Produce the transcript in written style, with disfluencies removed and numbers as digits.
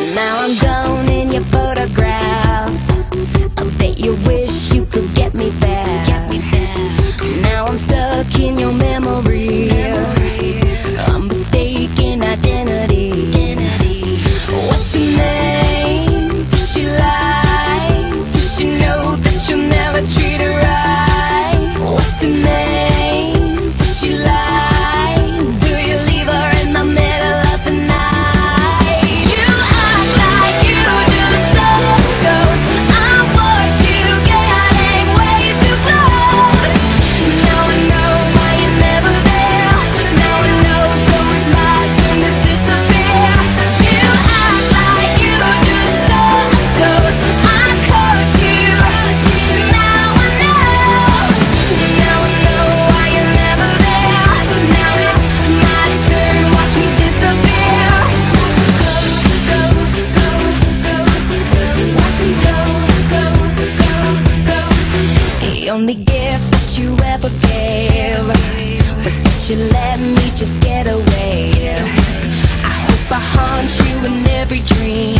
Now I'm gone in your photograph. I bet you wish you could get me back. Now I'm stuck in your memory. A mistaken identity. What's her name? Does she lie? Does she know that you'll never treat her right? What's her name? Does she lie? Do you leave her in the middle of the night? You act like you just saw ghosts. I watch you getting way too close. Now I know why you're never there. Now I know, so it's my turn to disappear. You act like you just saw ghosts. I caught you. Now I know. Now I know why you're never there. Now it's my turn. Watch me disappear. Go, go, ghost. Watch me go, go, go, ghost. The only gift that you ever gave was that you let me just get away. I hope I haunt you in every dream.